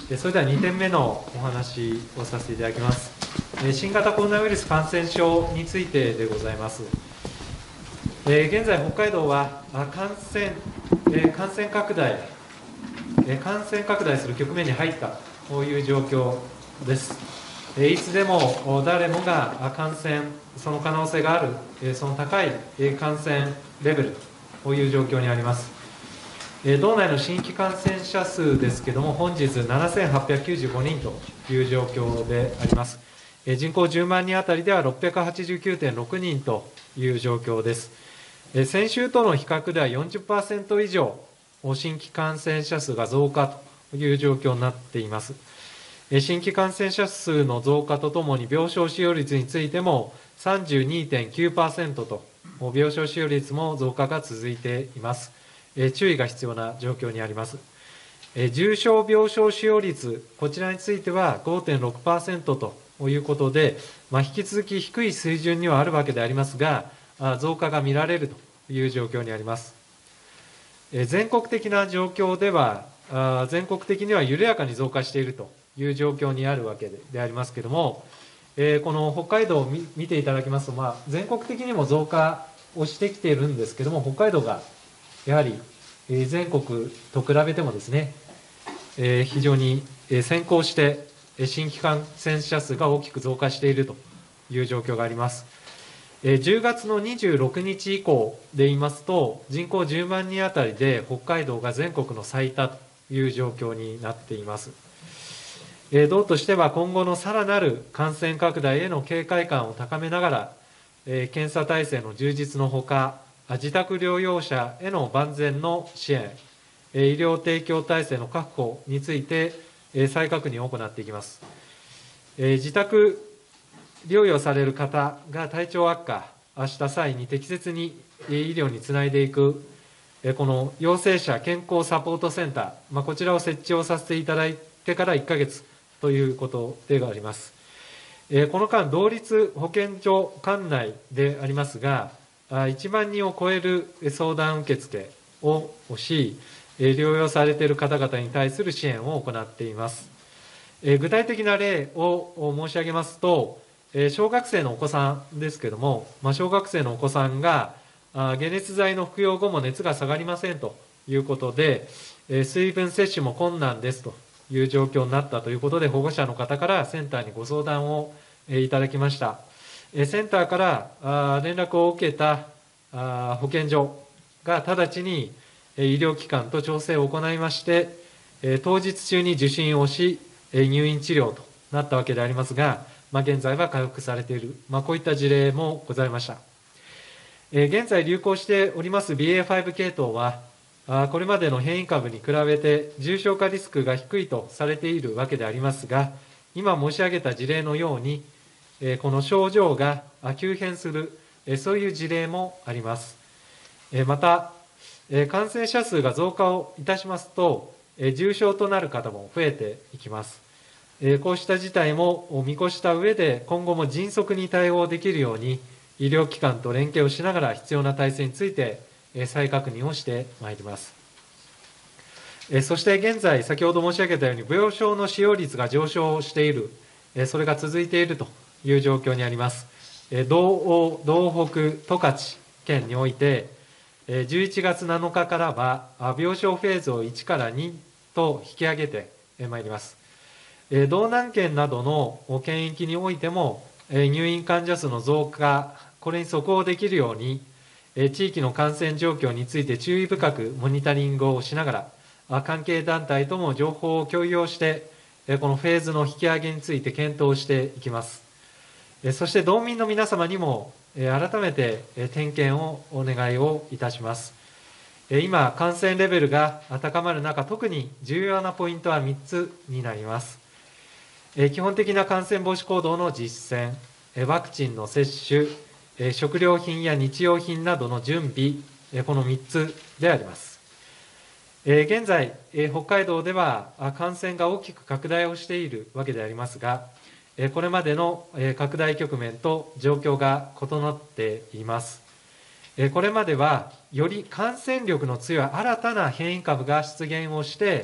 それでは2点目のお話をさせていただきます。新型コロナウイルス感染症についてでございます。現在、北海道は感染拡大する局面に入ったという状況です。いつでも誰もが感染、その可能性がある、その高い感染レベルという状況にあります。道内の新規感染者数ですけれども、本日7895人という状況であります。人口10万人当たりでは689.6人という状況です。先週との比較では40% 以上、新規感染者数が増加という状況になっています。新規感染者数の増加とともに、病床使用率についても 32.9% と、病床使用率も増加が続いています。注意が必要な状況にあります。重症病床使用率、こちらについては 5.6% ということで、引き続き低い水準にはあるわけでありますが、増加が見られるという状況にあります。全国的な状況では、全国的には緩やかに増加しているという状況にあるわけでありますけれども、この北海道を見ていただきますと、全国的にも増加をしてきているんですけれども、北海道がやはり全国と比べてもですね、非常に先行して新規感染者数が大きく増加しているという状況があります。10月の26日以降で言いますと、人口10万人あたりで北海道が全国の最多という状況になっています。道としては今後のさらなる感染拡大への警戒感を高めながら、検査体制の充実のほか、自宅療養者への万全の支援、医療提供体制の確保について再確認を行っていきます。自宅療養される方が体調悪化した際に適切に医療につないでいく、この陽性者健康サポートセンター、こちらを設置をさせていただいてから1ヶ月ということであります。この間、同立保健所管内でありますが、1万人を超える相談受付をし、療養されている方々に対する支援を行っています。具体的な例を申し上げますと、小学生のお子さんですけれども、小学生のお子さんが解熱剤の服用後も熱が下がりませんということで、水分摂取も困難ですという状況になったということで、保護者の方からセンターにご相談をいただきました。センターから連絡を受けた保健所が直ちに医療機関と調整を行いまして、当日中に受診をし、入院治療となったわけでありますが、現在は回復されている、こういった事例もございました。現在流行しております BA.5 系統は、これまでの変異株に比べて重症化リスクが低いとされているわけでありますが、今申し上げた事例のように、この症状が急変する、そういう事例もあります。また、感染者数が増加をいたしますと、重症となる方も増えていきます。こうした事態も見越した上で、今後も迅速に対応できるように、医療機関と連携をしながら必要な体制について再確認をしてまいります。そして現在、先ほど申し上げたように、病床の使用率が上昇している、それが続いているという状況にあります。道北、十勝県において、11月7日からは、病床フェーズを1から2と引き上げてまいります。道南県などの県域においても、入院患者数の増加、これに即応できるように、地域の感染状況について注意深くモニタリングをしながら、関係団体とも情報を共有をして、このフェーズの引き上げについて検討していきます。そして道民の皆様にも、改めて点検をお願いをいたします。今、感染レベルが高まる中、特に重要なポイントは3つになります。基本的な感染防止行動の実践、ワクチンの接種、食料品や日用品などの準備、この3つであります。現在、北海道では感染が大きく拡大をしているわけでありますが、これまでの拡大局面と状況が異なっています。これまでは、より感染力の強い新たな変異株が出現をして、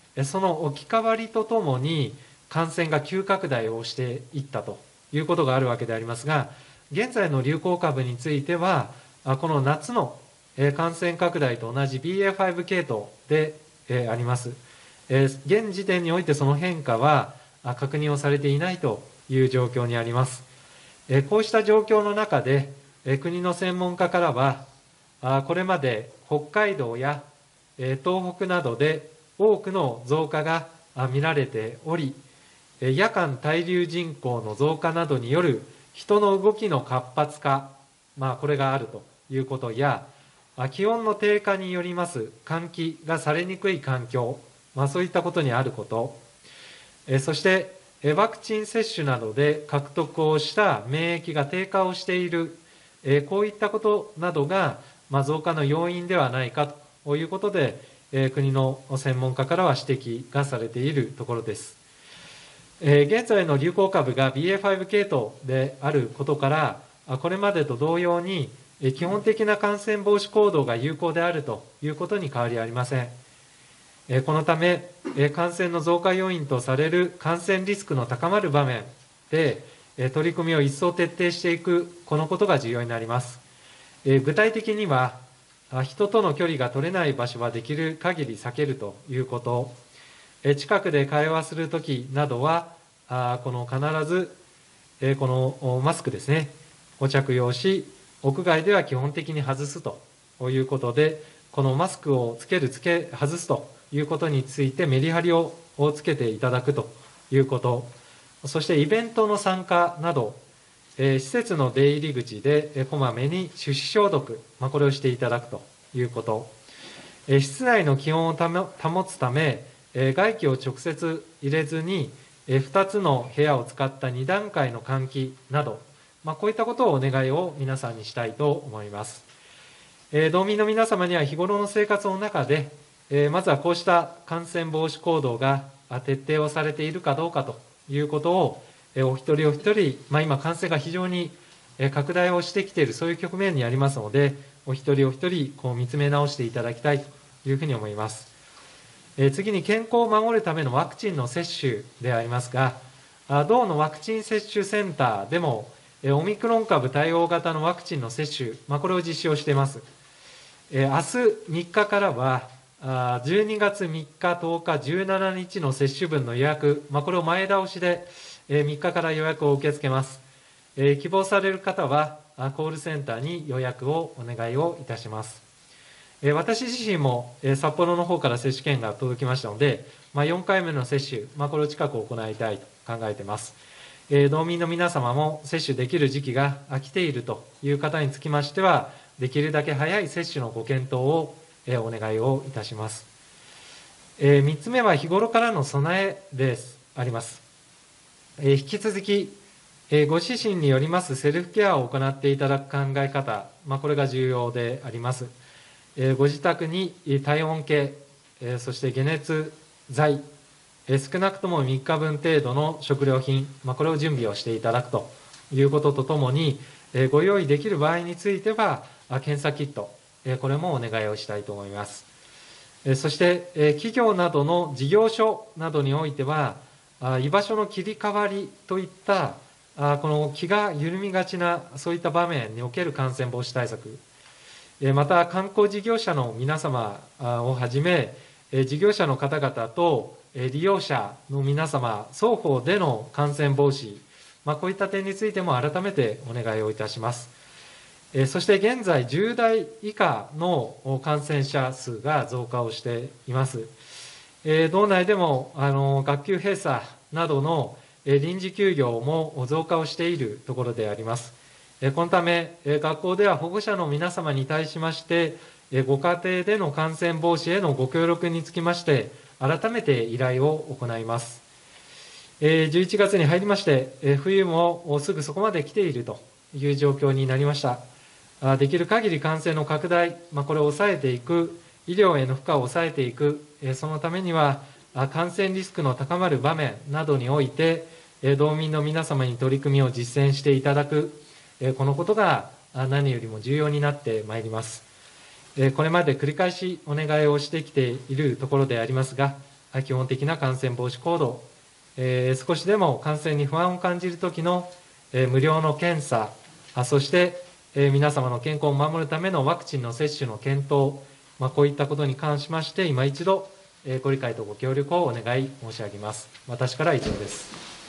その置き換わりとともに感染が急拡大をしていったということがあるわけでありますが、現在の流行株については、この夏の感染拡大と同じ BA.5 系統であります。現時点においてその変化は確認をされていないという状況にあります。こうした状況の中で、国の専門家からは、これまで北海道や東北などで多くの増加が見られており、夜間滞留人口の増加などによる人の動きの活発化、これがあるということや、気温の低下によります換気がされにくい環境、そういったことにあること、そしてワクチン接種などで獲得をした免疫が低下をしている、こういったことなどが増加の要因ではないかということで、国の専門家からは指摘がされているところです。現在の流行株が BA.5 系統であることから、これまでと同様に基本的な感染防止行動が有効であるということに変わりありません。このため、感染の増加要因とされる感染リスクの高まる場面で、取り組みを一層徹底していく、このことが重要になります。具体的には、人との距離が取れない場所はできる限り避けるということ、近くで会話するときなどは、必ず、このマスクですね、を着用し、屋外では基本的に外すということで、このマスクをつける、外すということについてメリハリをつけていただくということ、そしてイベントの参加など、施設の出入り口でこまめに手指消毒、これをしていただくということ、室内の気温を保つため、外気を直接入れずに、2つの部屋を使った2段階の換気など、こういったことをお願いを皆さんにしたいと思います。道民の皆様には日頃の生活の中で、まずはこうした感染防止行動が徹底をされているかどうかということを、お一人お一人、今感染が非常に拡大をしてきている、そういう局面にありますので、お一人お一人見つめ直していただきたいというふうに思います。次に健康を守るためのワクチンの接種でありますが、同のワクチン接種センターでも、オミクロン株対応型のワクチンの接種、これを実施をしています。明日3日からは、12月3日、10日、17日の接種分の予約、これを前倒しで3日から予約を受け付けます。希望される方は、コールセンターに予約をお願いをいたします。私自身も札幌の方から接種券が届きましたので、4回目の接種、これを近く行いたいと考えています。道民の皆様も接種できる時期が来ているという方につきましては、できるだけ早い接種のご検討をお願いをいたします。3つ目は日頃からの備えであります。引き続き、ご指針によりますセルフケアを行っていただく考え方、これが重要であります。ご自宅に体温計、そして解熱剤、少なくとも3日分程度の食料品、これを準備をしていただくということとともに、ご用意できる場合については、検査キット、これもお願いをしたいと思います。そして、企業などの事業所などにおいては、居場所の切り替わりといった、この気が緩みがちな、そういった場面における感染防止対策、また観光事業者の皆様をはじめ、事業者の方々と利用者の皆様、双方での感染防止、こういった点についても改めてお願いをいたします。そして現在、10代以下の感染者数が増加をしています。道内でも学級閉鎖などの臨時休業も増加をしているところであります。このため、学校では保護者の皆様に対しまして、ご家庭での感染防止へのご協力につきまして、改めて依頼を行います。11月に入りまして、冬もすぐそこまで来ているという状況になりました。できる限り感染の拡大、これを抑えていく、医療への負荷を抑えていく、そのためには、感染リスクの高まる場面などにおいて、道民の皆様に取り組みを実践していただく、このことが何よりも重要になってまいります。これまで繰り返しお願いをしてきているところでありますが、 基本的な感染防止行動、少しでも感染に不安を感じるときの無料の検査、そして皆様の健康を守るためのワクチンの接種の検討、こういったことに関しまして、今一度ご理解とご協力をお願い申し上げます。私からは以上です。